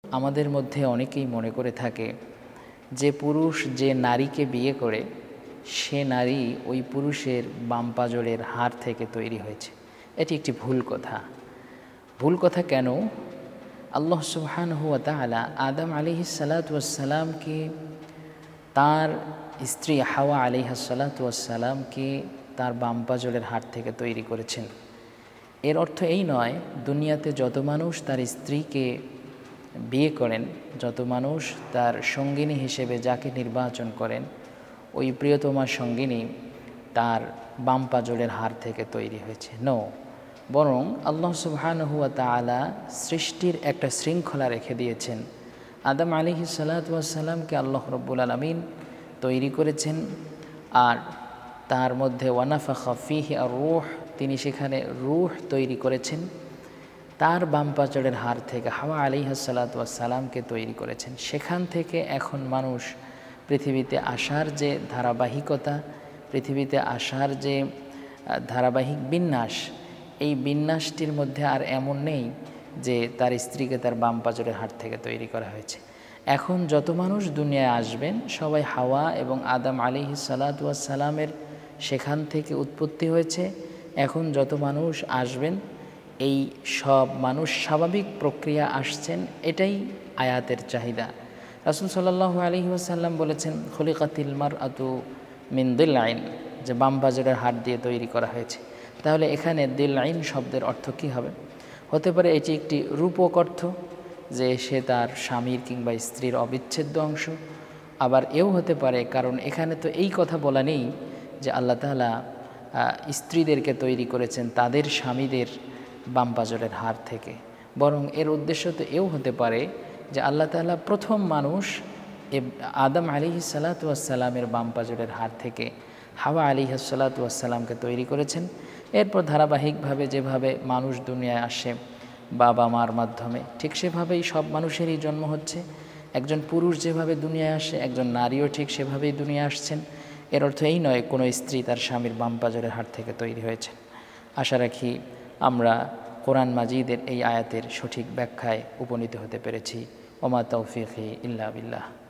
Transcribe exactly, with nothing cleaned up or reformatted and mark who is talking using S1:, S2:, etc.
S1: আমাদের মধ্যে অনেকেই মনে করে থাকে যে পুরুষ যে নারীকে বিয়ে করে সে নারী ওই পুরুষের বাম পাঁজরের হাড় থেকে তৈরি হয়েছে। এটি একটি ভুল কথা। ভুল কথা কেন? আল্লাহ সুবহানাহু ওয়া তাআলা আদম আলাইহিস সালাতু ওয়াস সালামকে তার স্ত্রী হাওয়া আলাইহিস সালাতু ওয়াস সালামকে তার বাম পাঁজরের হাড় থেকে তৈরি করেছেন। এর অর্থ এই নয় দুনিয়াতে যত মানুষ তার স্ত্রীকে বিয়ে করেন, যত মানুষ তার সঙ্গিনী হিসেবে যাকে নির্বাচন করেন, ওই প্রিয়তমা সঙ্গিনী তার বাম পাঁজরের হাড় থেকে তৈরি হয়েছে। নো, বরং আল্লাহ সুবহানাহু ওয়া তাআলা সৃষ্টির একটা শৃঙ্খলা রেখে দিয়েছেন। আদম আলাইহিস সালাতু ওয়াস সালামকে আল্লাহ রাব্বুল আলামিন তৈরি করেছেন, আর তার মধ্যে ওয়ানাফাখা ফীহি আর-রূহ, তিনি সেখানে রূহ তৈরি করেছেন। তার বাম পাঁজরের হাড় থেকে হাওয়া আলাইহিস সালাতু ওয়াস সালামকে তৈরি করেছেন। সেখান থেকে এখন মানুষ পৃথিবীতে আসার যে ধারাবাহিকতা, পৃথিবীতে আসার যে ধারাবাহিক বিন্যাস, এই বিন্যাসটির মধ্যে আর এমন নেই যে তার স্ত্রীকে তার বাম পাঁজরের হাড় থেকে তৈরি করা হয়েছে। এখন যত মানুষ দুনিয়ায় আসবেন সবাই হাওয়া এবং আদম আলাইহিস সালাতু ওয়াস সালামের সেখান থেকে উৎপত্তি হয়েছে। এখন যত মানুষ আসবেন এই সব মানুষ স্বাভাবিক প্রক্রিয়া আসছেন, এটাই আয়াতের চাহিদা। রাসূল সাল্লাল্লাহু আলাইহি ওয়াসাল্লাম বলেছেন খুলিকাতিল মারআতু মিন দিলআইন, যে বাম পাঁজরের হাড় দিয়ে তৈরি করা হয়েছে। তাহলে এখানে দিলআইন শব্দের অর্থ কী হবে? হতে পারে এটি একটি রূপক অর্থ, যে সে তার স্বামীর কিংবা স্ত্রীর অবিচ্ছেদ্য অংশ। আবার এও হতে পারে, কারণ এখানে তো এই কথা বলা নেই যে আল্লাহ তাআলা স্ত্রীদেরকে তৈরি করেছেন তাদের স্বামীদের বাম পাঁজরের হাড় থেকে, বরং এর উদ্দেশ্য তো এও হতে পারে যে আল্লাহ তাআলা প্রথম মানুষ আদম আলাইহিস সালাতু ওয়াস সালামের বাম পাঁজরের হাড় থেকে হাওয়া আলাইহিস সালাতু ওয়াস সালামকে তৈরি করেছেন। এরপর ধারাবাহিকভাবে যেভাবে মানুষ দুনিয়ায় আসে বাবা মার মাধ্যমে, ঠিক সেভাবেই সব মানুষেরই জন্ম হচ্ছে। একজন পুরুষ যেভাবে দুনিয়ায় আসে, একজন নারীও ঠিক সেভাবেই দুনিয়া আসছেন। এর অর্থ এই নয় কোনো স্ত্রী তার স্বামীর বাম পাঁজরের হাড় থেকে তৈরি হয়েছে। আশা রাখি আমরা কোরআন মাজিদের এই আয়াতের সঠিক ব্যাখ্যায় উপনীত হতে পেরেছি। ওমা তাওফীকি ইল্লা বিল্লাহ।